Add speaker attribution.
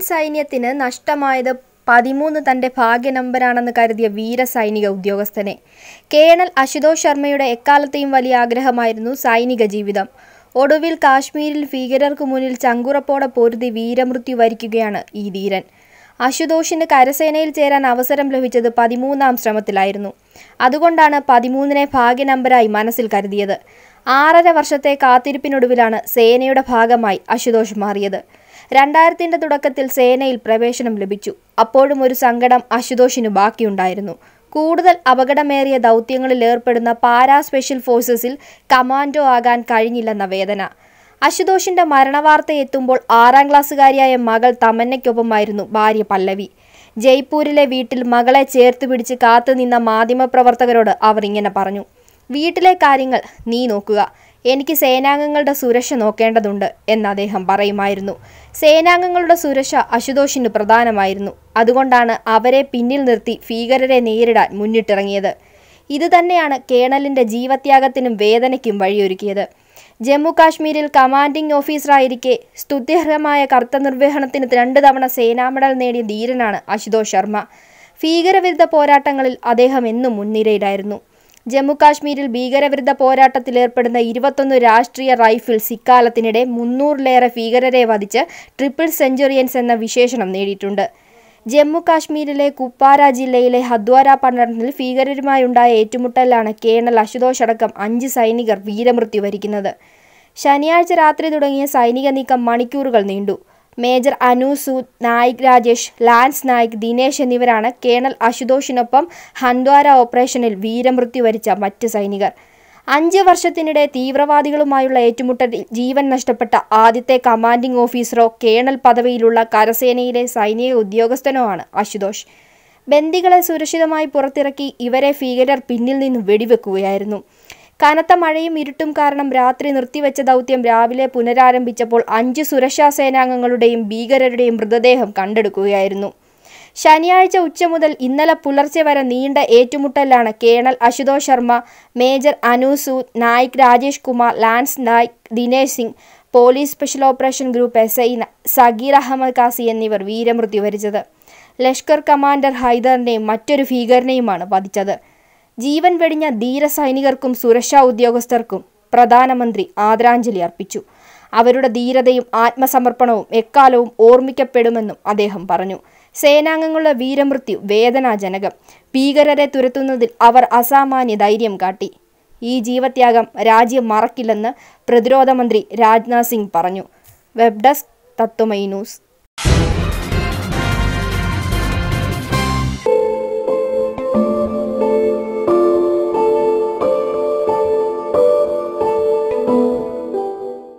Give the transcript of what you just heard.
Speaker 1: സൈന്യത്തിന് നഷ്ടമായത് 13 തന്റെ ഭാഗ്യ നമ്പരാണെന്ന് കരുതിയ വീര സൈനിക ഉദ്യോഗസ്ഥനെ. കേണൽ അശുതോഷ് ശർമ്മയുടെ എക്കാലത്തെയും വലിയ ആഗ്രഹമായിരുന്നു സൈനിക ജീവിതം. ഒടുവിൽ കാശ്മീരിൽ ഭീകരർക്കു മുന്നിൽ ചങ്കുറപ്പോടെ പൊരുതി വീരമൃത്യു വരിക്കുകയാണ് ഈ ധീരൻ. അശുതോഷിന് കരസേനയിൽ ചേരാൻ അവസരം ലഭിച്ചത് 13ാം ശ്രമത്തിലായിരുന്നു. അതുകൊണ്ടാണ് 13നെ ഭാഗ്യ നമ്പരായി മനസ്സിൽ കരുതിയത്. 6.5 വർഷത്തെ കാത്തിരിപ്പിനൊടുവിലാണ് സേനയുടെ ഭാഗമായി അശുതോഷ് മാറിയത്. 2000ന്റെ തുടക്കത്തിൽ സേനയിൽ പ്രവേശനം ലഭിച്ചു. അപ്പോഴും ഒരു സങ്കടം അശുതോഷിന് ബാക്കിയുണ്ടായിരുന്നു. കൂടുതൽ അപകടമേറിയ ദൗത്യങ്ങളിൽ ഏർപ്പെടുന്ന പാരാ സ്പെഷ്യൽ ഫോഴ്സസിൽ കമാൻഡോ ആകാൻ കഴിഞ്ഞില്ലെന്ന വേദന. അശുതോഷിന്റെ മരണവാർത്ത എത്തുമ്പോൾ 6ാം ക്ലാസ്സുകാരിയായ മകൾ തമന്നയ്ക്കൊപ്പമായിരുന്നു ഭാര്യ പല്ലവി. ജയ്പൂരിലെ വീട്ടിൽ മകളെ ചേർത്ത് പിടിച്ച് കാത്തുനിന്ന മാധ്യമപ്രവർത്തകരോട് അവർ ഇങ്ങനെ പറഞ്ഞു: "വീട്ടിലെ കാര്യങ്ങൾ നീ നോക്കുക, എനിക്ക് സേനാംഗങ്ങളുടെ സുരക്ഷ നോക്കേണ്ടതുണ്ട്" എന്ന് അദ്ദേഹം പറയുമായിരുന്നു. സേനാംഗങ്ങളുടെ സുരക്ഷ അശുതോഷിന് പ്രധാനമായിരുന്നു. അതുകൊണ്ടാണ് അവരെ പിന്നിൽ നിർത്തി ഭീകരരെ നേരിടാൻ മുന്നിട്ടിറങ്ങിയത്. ഇതുതന്നെയാണ് കേണലിന്റെ ജീവത്യാഗത്തിനും വേദനയ്ക്കും വഴിയൊരുക്കിയത്. ജമ്മു കാശ്മീരിൽ കമാൻഡിംഗ് ഓഫീസറായിരിക്കെ സ്തുത്യർഹമായ കർത്തനിർവഹണത്തിന് 2 തവണ സേനാ മെഡൽ നേടിയ ധീരനാണ് അശുതോഷ് ശർമ്മ. ഭീകരവിരുദ്ധ പോരാട്ടങ്ങളിൽ അദ്ദേഹം എന്നും മുൻനിരയിലായിരുന്നു. ജമ്മു കാശ്മീരിൽ ഭീകരവിരുദ്ധ പോരാട്ടത്തിലേർപ്പെടുന്ന 21 രാഷ്ട്രീയ റൈഫിൾസ് ഇക്കാലത്തിനിടെ 300-ലേറെ ഭീകരരെ വധിച്ച് ട്രിപ്പിൾ സെഞ്ചുറിയൻസ് എന്ന വിശേഷണം നേടിയിട്ടുണ്ട്. ജമ്മു കാശ്മീരിലെ കുപ്വാര ജില്ലയിലെ ഹദ്വാര പട്ടണത്തിൽ ഭീകരരുമായുണ്ടായ ഏറ്റുമുട്ടലിലാണ് കേണൽ അശുതോഷ് അടക്കം 5 സൈനികർ വീരമൃത്യു വരിക്കുന്നത്. ശനിയാഴ്ച രാത്രി തുടങ്ങിയ സൈനിക നീക്കം മണിക്കൂറുകൾ നീണ്ടു. മേജർ സൂദ്, നായിക് രാജേഷ്, ലാൻസ് നായിക്, ദിനേശ് എന്നിവരാണ് കേണൽ അശുതോഷിനൊപ്പം ഹന്ദ്വാര ഓപ്പറേഷനിൽ വീരമൃത്യു വരിച്ച മറ്റ് സൈനികർ. 5 വർഷത്തിനിടെ തീവ്രവാദികളുമായുള്ള ഏറ്റുമുട്ടലിൽ ജീവൻ നഷ്ടപ്പെട്ട ആദ്യത്തെ കമാൻഡിംഗ് ഓഫീസറോ കേണൽ പദവിയിലുള്ള കരസേനയിലെ സൈനിക ഉദ്യോഗസ്ഥനോ ആണ് അശുതോഷ്. ബന്ദികളെ സുരക്ഷിതമായി പുറത്തിറക്കി ഇവരെ ഭീകരർ പിന്നിൽ നിന്ന് വെടിവെക്കുകയായിരുന്നു. കനത്ത മഴയും ഇരുട്ടും കാരണം രാത്രി നിർത്തിവെച്ച ദൗത്യം രാവിലെ പുനരാരംഭിച്ചപ്പോൾ 5 സുരക്ഷാ സേനാംഗങ്ങളുടെയും ഭീകരരുടെയും മൃതദേഹം കണ്ടെടുക്കുകയായിരുന്നു. ശനിയാഴ്ച ഉച്ച മുതൽ ഇന്നലെ പുലർച്ചെ വരെ നീണ്ട ഏറ്റുമുട്ടലിലാണ് colonel Ashutosh Sharma, major Sood, Naik Rajesh Kumar, lance Naik Dinesh Singh, police special operation group SI Sagir Ahmed Qazi എന്നിവർ വീരമൃത്യു വരിച്ചത്. ലഷ്കർ കമാൻഡർ ഹൈദറിനെയും മറ്റൊരു ഭീകരനെയുമാണ് വധിച്ചത്. ജീവൻ വെടിഞ്ഞ ധീര സൈനികർക്കും സുരക്ഷാ ഉദ്യോഗസ്ഥർക്കും പ്രധാനമന്ത്രി ആദരാഞ്ജലി അർപ്പിച്ചു. അവരുടെ ധീരതയും ആത്മസമർപ്പണവും എക്കാലവും ഓർമ്മിക്കപ്പെടുമെന്നും അദ്ദേഹം പറഞ്ഞു. സേനാംഗങ്ങളുടെ വീരമൃത്യു വേദനാജനകം. ഭീകരരെ തുരത്തുന്നതിൽ അവർ അസാമാന്യ ധൈര്യം കാട്ടി. ഈ ജീവത്യാഗം രാജ്യം മറക്കില്ലെന്ന് പ്രതിരോധ മന്ത്രി രാജ്നാഥ് സിംഗ് പറഞ്ഞു. Web desk Tatwamayi news.